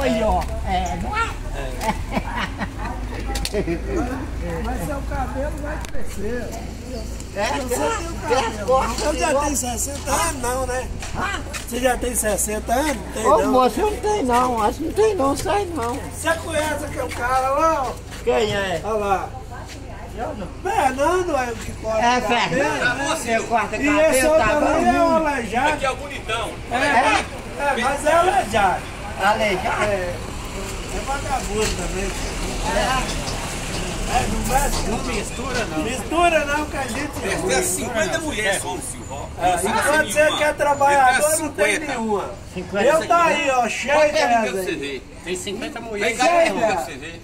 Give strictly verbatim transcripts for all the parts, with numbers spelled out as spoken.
Aí, ó. É, não é? Mas seu cabelo vai crescer. É, Você já tem sessenta anos, não, né? Você já tem sessenta anos? Tem, Ô, não? moço, eu não tenho não. Acho que não tem não, sai não. Você conhece aquele cara lá? Ó? Quem é? Olha lá. Fernando é o que corta É, o cabelo. Fernando. Você corta E esse cabelo, outro tá também é o bom? aleijado. Aqui é o bonitão. É, é, é, mas é aleijado. Aleijado? É, é vagabundo também. É. É, não mexe, Não mistura, não. mistura não, que a gente... Tem cinquenta mulheres só, Silvio. É, enquanto você que é trabalhador, não tem nenhuma. Eu tá aí, ó, cheio dessas Você aí. vê. Tem cinquenta Vem mulheres. cá, Cheio pra dela. você ver.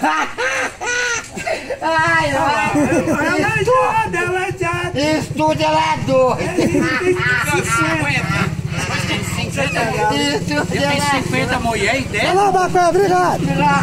Ai, ai. Aleijado, é aleijado. Isso tudo ela é doido. cinquenta. Tem cinquenta mulheres. Isso tudo Tem ela é cinquenta mulheres e dez. Alô, Bacana, obrigado.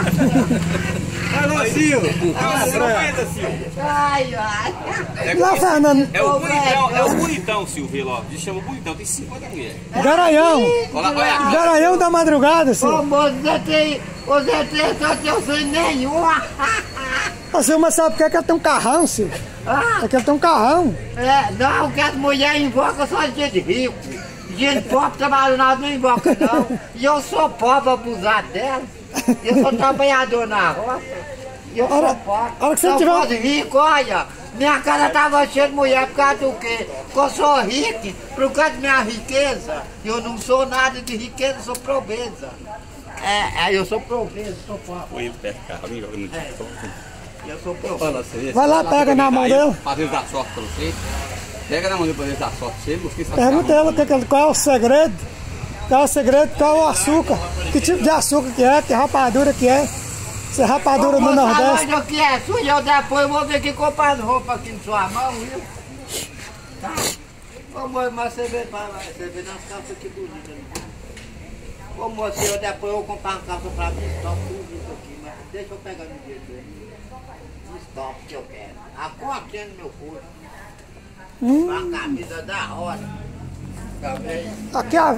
Alô, Silvio. cinquenta, Silvio. Ai, ai. Lá, Fernando. É o bonitão, é o bonitão, Silvio, ó. Ele chama bonitão, tem cinquenta mulheres. Garanhão. Olha lá, olha. Garanhão da madrugada, Ô, Silvio. moço, você tem... Você tem só tem sem nenhuma. Ô, Silvio, mas sabe por que que ele tem um carrão, Silvio? Ah, É que ele tem um carrão. é, não, que as mulheres invocam só gente rico. Gente pobre trabalhando nada não invoca, não. E eu sou pobre, abusado dela. Eu sou trabalhador na roça. E eu Ora- sou pobre. ora que você Se eu tiver- fosse rico, olha, minha casa tava cheia de mulher por causa do quê? Porque eu sou rico, por causa da minha riqueza. Eu não sou nada de riqueza, eu sou pobreza. É, é, eu sou pobreza, sou pobre. Põe ele perto, cara. Vem jogando no TikTok. Eu sou pobreza. Olha você. Vai lá, pega na mão dele. Pra Deus dar sorte pra você. Pega na mão dele pra Deus dar sorte pra você. Você sabe Pergunta ela que que- qual é o segredo. Qual é o segredo, qual é o açúcar. Que tipo de açúcar que é, que rapadura que é. Se é rapadura no Nordeste. Onde que é sua, eu depois eu vou ver que comprar roupa aqui na sua mão, viu? Tá? Ô moço, mas você vê, vai, vai, você vê nas calças que bonitas. Né? Ô moço, eu depois eu vou comprar uma calça pra mim, stop tudo isso aqui, mas deixa eu pegar no dia dele. Stop que eu quero. A cortinha no meu corpo. Hum. Uma camisa da hora. Tá vendo? Aqui, ó.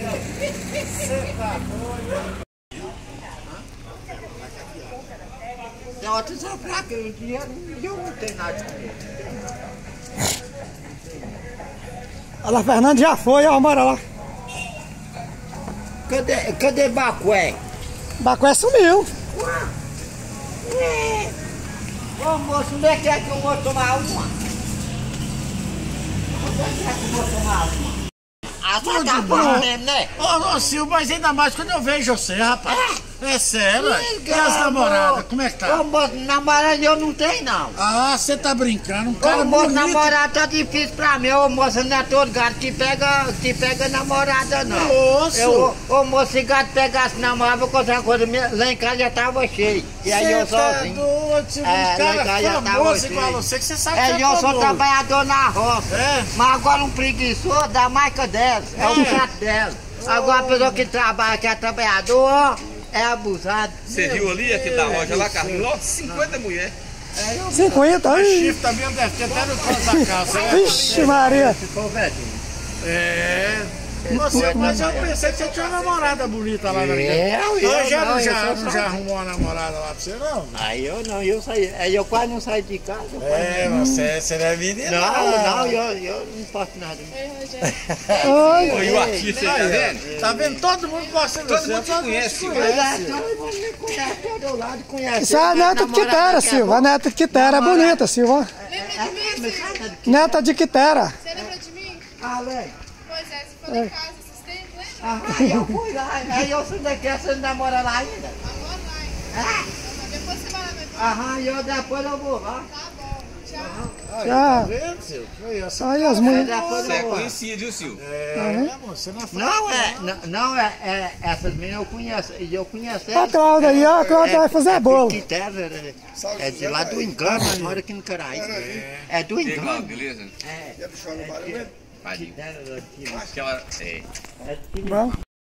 Tem outros fracos, o dinheiro eu não tenho nada de comer. Olha lá, Fernando já foi, ó, bora lá. Cadê, cadê Bacué? Bacué sumiu. Ô moço, onde é que é que eu vou tomar uma? Onde é que é que eu vou tomar uma? Ah, tá tá bom mesmo, né? Ô, ô Silvio, mas ainda mais quando eu vejo você, rapaz. É sério, ué. E as Amor. namoradas, como é que tá? Ô moço, namorada eu não tenho não. Ah, você tá brincando, um cara Ô moço, bonito. namorada tá difícil pra mim. Ô moço, não é todo gato que pega, que pega namorada não. Moço. Eu, ô moço, se gato pegasse namorada, eu contar uma coisa, minha- lá em casa já tava cheio. E aí eu Cê tá sozinho. doido, Silvio, É, um cara lá em casa já tava famoso cheio. igual você, que você sabe que É, você e eu sou famoso. trabalhador na roça. É? Mas agora um preguiçoso da marca dela, é o chato dela. Agora a pessoa que trabalha, que é trabalhador, é abusado. Você viu ali, aqui da loja lá, Carlinhos? Logo cinquenta mulheres. cinquenta O aí. chifre também deve ter até no canto da calça. né? Vixe, Maria. Se for verdinho. É. Você, mas eu pensei que você tinha uma namorada bonita lá na minha. Eu, eu, Hoje já, não, não, eu já, sou não só- já arrumou uma namorada lá pra você, não? Aí eu não, eu saí, aí eu quase não saí de casa. eu quase É, você, você deve ir não, não, não, eu, eu não posso nada. Oi. Oi, o artista aí, tá vendo? Tá vendo? Todo mundo gosta de Todo você. mundo te conhece, mundo Mas te é, conhece. todo mundo me conhece, todo lado conhece. Isso é a neta de Quitera, Silvio. A neta de Quitera é bonita, Silvio. ó. Neta de Quitera. Você lembra de mim? Ah, velho. Pois é, você foi em casa esses tempos, lembra? Ah, aí eu fui lá, aí eu sou daqui, você não namora lá ainda. Agora vai. Ah, Depois você vai lá, vai. aham, eu depois eu vou lá. Tá bom. Tchau. Aí, Já. tá vendo, Silvio? Aí, essa- Aí as mulheres. Depois Você é eu vou lá. conhecido, viu, Silvio? É, você não fala. Não, é, não, não é, é, essas meninas eu conheço, e eu conheço Ó a Cláudia aí, ó, a Cláudia vai fazer bolo. Quitera, é, é de lá do Engano, mas mora aqui no Caraí. É do Legal, Engano. beleza? É, Tadinho. Quitera, aqui, Aquela. É. é aqui. Bom.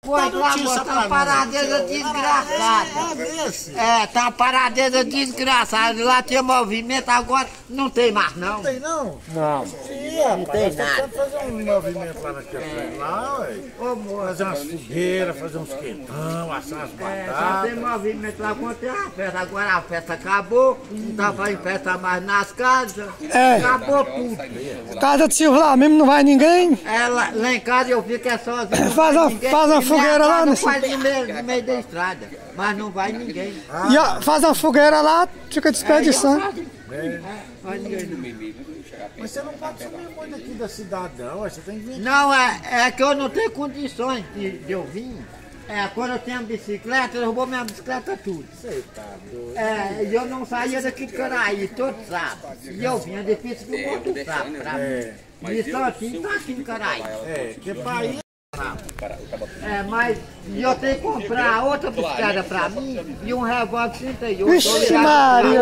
Pois lá, moço, tá uma paradeza desgraçada. É, tá uma paradeza desgraçada. Lá tinha movimento, agora não tem mais, não. Não tem não? Não. Sim, rapaz, tem nós nada. tentando fazer um movimento lá naquele trem lá, ué. Ô, moço. Fazer umas fogueiras, fazer uns quentão, assar as É, só batatas. tem movimento lá quando tem a festa. Agora a festa acabou, não tá fazendo festa mais nas casas. É. Acabou tudo. Casa de Silvio lá mesmo não vai ninguém. É, lá, lá em casa eu fico é sozinho. não Faz vai uma- ninguém. faz uma E minha fogueira casa lá não nesse- faz no meio, no meio da estrada, mas não vai ninguém. E ó, faz uma fogueira lá, fica desperdiçando. É, vai ninguém não. Mas você não pode sumir muito aqui da cidade, não. Você tem que vir. Não, é, é que eu não tenho condições de, de eu vir. É, quando eu tenho bicicleta, eu roubou minha bicicleta tudo. Você tá doido. É, e eu não saía daqui de Caraí todo sábado. E eu vinha difícil do outro sábado pra mim. E só assim tá aqui em Caraí. É, que país. É, mas e eu tenho que comprar outra bicicleta pra mim e um revólver trinta e oito. Vixe Maria!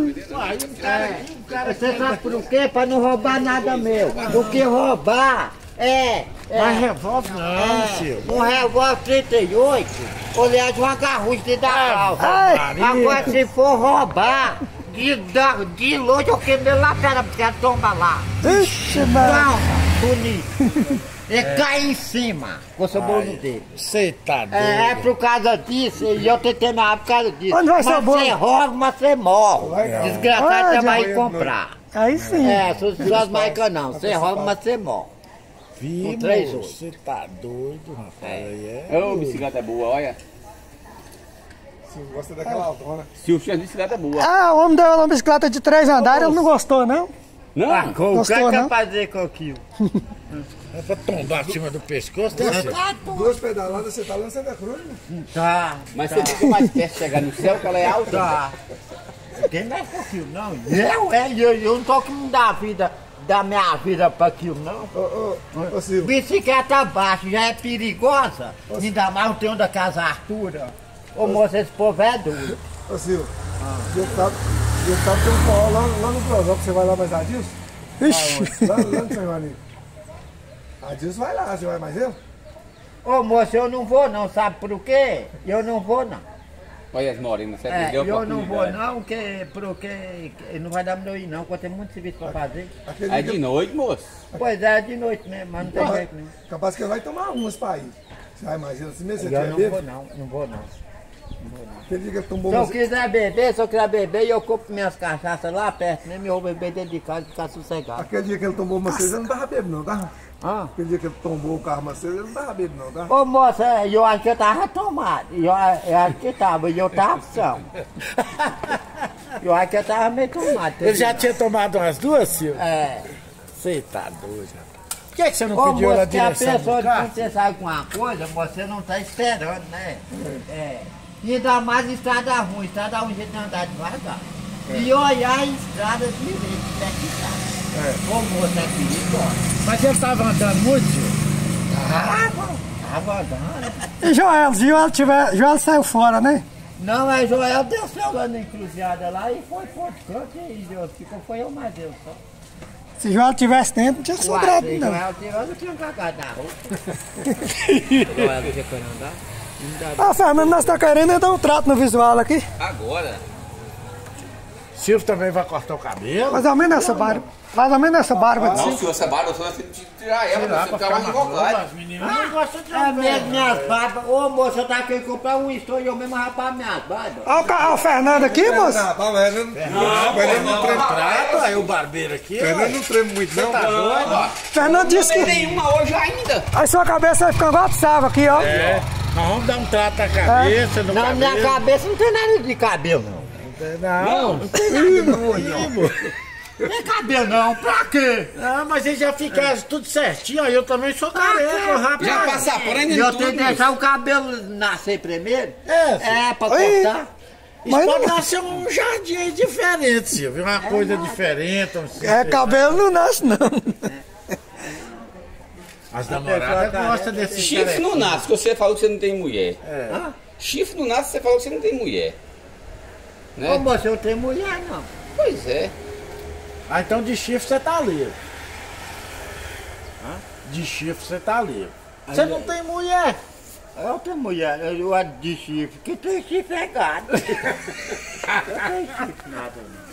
É, você sabe por quê? Pra não roubar nada meu. Porque roubar é. Mas é revólver não, Silvio. um revólver trinta e oito, aliás, uma garrucha de dar calça. Maria. Agora, se for roubar, de, da- de longe eu queimei lá perto, porque a tomba lá. Vixe Maria! Não, bonito. E cai em cima, com o seu bolo dele. Você tá doido. É, é por causa disso, e eu tentei me por causa disso. Onde vai ser o mas bolo? você rouba, mas você morre. Desgraçado, Onde? você vai comprar. Aí sim. É, suas suas marcas não. Você rouba, mas você morre. Vi, com três moço, você tá doido, rapaz. Aí é. Ô, bicicleta é boa, olha. Gosta daquela autona. Se o cheiro de bicicleta é boa. Ah, o homem deu uma bicicleta de três andares, ele não gostou, não? Não? Ah, o Gostou, que é que não? é fazer com aquilo? É pra tombar acima do pescoço, né, Silvio? Duas pedaladas, você tá lá em Santa Cruz, né? Tá, Mas você fica mais perto de chegar no céu, que ela é alta. tá. Quem mexe com aquilo, não? Eu, é, eu, eu não tô que não dá vida, da minha vida pra aquilo, não. Ô, ô, ô, Silvio. Bicicleta baixa já é perigosa, ainda mais o tempo da casa Artura. Ô moço, esse povo é doido. Ô, Silvio. Eu tava, eu tava tem um forró lá, lá no Prosópolis, você vai lá mais Adilson? Ixi. Lá, lá no São Joaninho. Adilson vai lá, você vai mais eu? Ô moço, eu não vou não, sabe por quê? Eu não vou não. Olha as morenas, você É, perdeu a eu não vou oportunidade. não, que, porque não vai dar pra eu ir não, porque eu tenho muito serviço pra fazer. Aquele É dia de que- noite, moço. Pois é, de noite mesmo, mas não tem jeito não. Capaz que ele vai tomar umas pra ir. Você vai imagina, assim mesmo, você Eu tiver não vou bêbado. não, não vou não. Aquele dia que ele tomou Se eu umas... quiser beber, se eu quiser beber, eu compro minhas cachaças lá perto mesmo e eu vou beber dentro de casa e ficar sossegado. Aquele dia que ele tomou uma cerveja, ele não tava bêbado não, tá? Ah. Aquele dia que ele tombou o carro uma cerveja, ele não tava bêbado não, tá? Ô moça, eu acho que eu tava tomado. Eu, eu acho que tava, e eu tava são. Eu acho que eu tava meio tomado. Ele já tinha tomado umas duas, Silvio? É. Você tá doido, rapaz. Por que, que você não Ô pediu ela a moça, que a direção pessoa, do carro? quando você sai com uma coisa, você não tá esperando, né? É. E ainda mais estrada ruim, estrada ruim, a gente tem que andar devagar. E olhar a estrada direito, como é que tá. Ô moça, é perigosa. Mas ele tava andando muito, Silvio? Tava, tava andando. E Joel, Joel, tiver, Joel saiu fora, né? Não, é Joel desceu lá na encruzilhada lá e foi pro outro canto e Deus ficou, foi eu mais Deus só. Se Joel tivesse tempo, não tinha sobrado, Uai, não. Joel tirou, não tinha cagado na roupa. Joel não tinha que andar. Ah, Fernando, nós tá querendo dar um trato no visual aqui. Agora. Silvio também vai cortar o cabelo? Mais ou menos essa barba. Mais ou menos essa barba de Não, Silvio. senhor, essa barba, você vai ter que tirar ela, Tirar você pra ficar ficar mais mais novo, invocado. as meninas não gostam de É homem, mesmo, não. minhas barbas. Ô moça, eu tava querendo comprar um estouro e eu mesmo rapar minhas barbas. Olha o, ca- ó, o Fernando aqui, moço. Ah, mas ele não, ele não treme. Trato, aí o barbeiro aqui, Ele ó. não treme muito não. Tá doido? Fernando disse Não que tem nenhuma hoje ainda. aí sua cabeça vai ficando igual a de Sava aqui, ó. É, nós vamos dar um trato na cabeça, no Na cabelo. minha cabeça não tem nada de cabelo, não. Não, Não tem nada de não. Não tem cabelo não, pra quê? não, mas ele já fica tudo certinho, ó, eu também sou careca, rapaz. Já passa pano E em eu tudo. tenho que deixar o cabelo nascer primeiro? É, É, pra Oi. cortar. Isso Mas pode não- nascer um jardim aí diferente, Silvio, uma coisa diferente. Um... É, cabelo não nasce, não. As namoradas gostam desse Chifre não nasce, que você falou que você não tem mulher. É. Chifre não nasce, você falou que você não tem mulher. Ô Né? moça, eu tenho mulher não. Pois é. Ah, então de chifre você tá livre. De chifre você tá livre. Você não tem mulher. É outra mulher, eu de chifre, que tem chifre é gado. Não tem chifre nada não.